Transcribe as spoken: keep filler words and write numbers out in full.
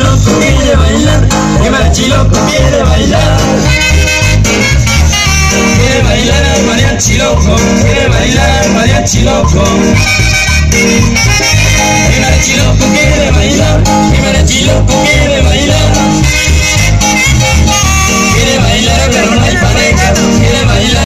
loco quiere bailar, el mariachi loco quiere bailar. Quiere bailar el mariachi loco, quiere bailar el mariachi loco. El mariachi loco quiere bailar.